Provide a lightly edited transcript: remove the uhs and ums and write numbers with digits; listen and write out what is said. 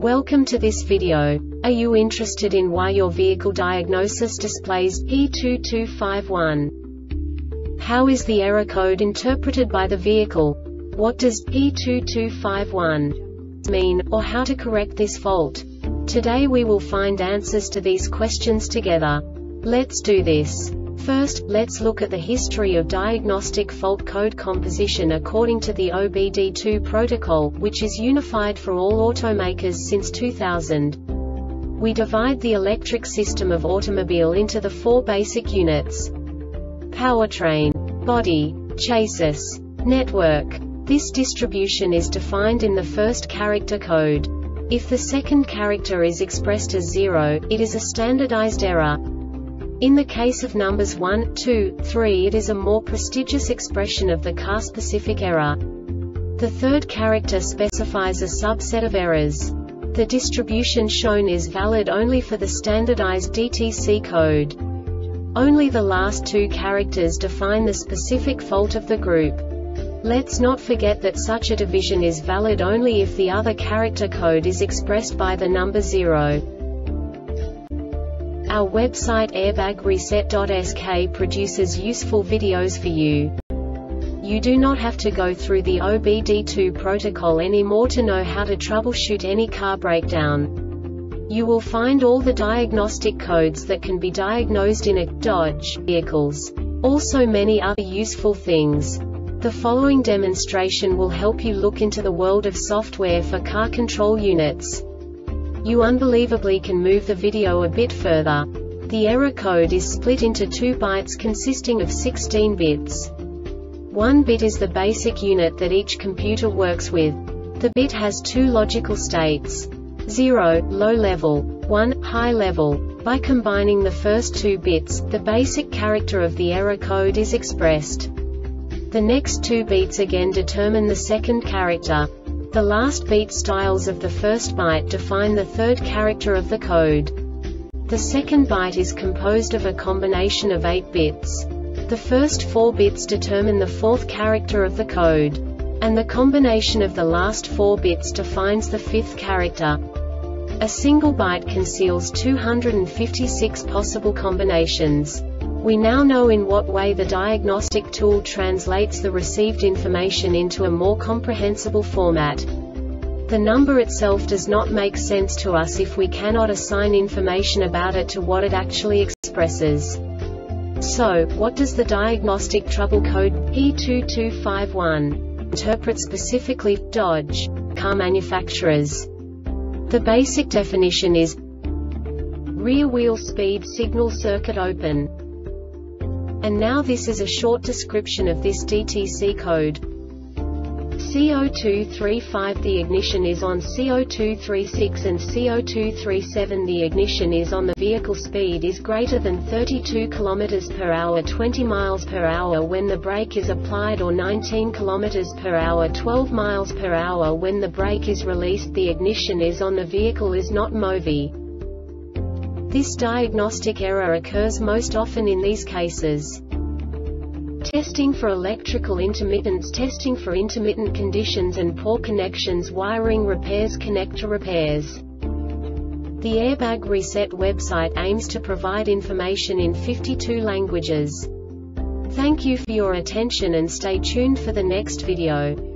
Welcome to this video. Are you interested in why your vehicle diagnosis displays P2251? How is the error code interpreted by the vehicle? What does P2251 mean, or how to correct this fault? Today we will find answers to these questions together. Let's do this. First, let's look at the history of diagnostic fault code composition according to the OBD2 protocol, which is unified for all automakers since 2000. We divide the electric system of automobile into the four basic units: powertrain, body, chassis, network. This distribution is defined in the first character code. If the second character is expressed as 0, it is a standardized error. In the case of numbers 1, 2, 3, it is a more prestigious expression of the car-specific error. The third character specifies a subset of errors. The distribution shown is valid only for the standardized DTC code. Only the last two characters define the specific fault of the group. Let's not forget that such a division is valid only if the other character code is expressed by the number 0. Our website airbagreset.sk produces useful videos for you. You do not have to go through the OBD2 protocol anymore to know how to troubleshoot any car breakdown. You will find all the diagnostic codes that can be diagnosed in a Dodge vehicles. Also many other useful things. The following demonstration will help you look into the world of software for car control units. You unbelievably can move the video a bit further. The error code is split into 2 bytes consisting of 16 bits. 1 bit is the basic unit that each computer works with. The bit has 2 logical states: 0, low level, 1, high level. By combining the first 2 bits, the basic character of the error code is expressed. The next 2 beats again determine the second character. The last beat styles of the first byte define the third character of the code. The second byte is composed of a combination of 8 bits. The first 4 bits determine the fourth character of the code. And the combination of the last 4 bits defines the fifth character. A single byte conceals 256 possible combinations. We now know in what way the diagnostic tool translates the received information into a more comprehensible format. The number itself does not make sense to us if we cannot assign information about it to what it actually expresses. So, what does the diagnostic trouble code P2251 interpret specifically for Dodge car manufacturers? The basic definition is rear wheel speed signal circuit open. And now this is a short description of this DTC code. CO235 the ignition is on, CO236 and CO237 the ignition is on. The vehicle speed is greater than 32 km per hour 20 miles per hour when the brake is applied, or 19 km per hour 12 miles per hour when the brake is released. The ignition is on. The vehicle is not MOVI. This diagnostic error occurs most often in these cases: testing for electrical intermittence, testing for intermittent conditions and poor connections, wiring repairs, connector repairs. The Airbag Reset website aims to provide information in 52 languages. Thank you for your attention and stay tuned for the next video.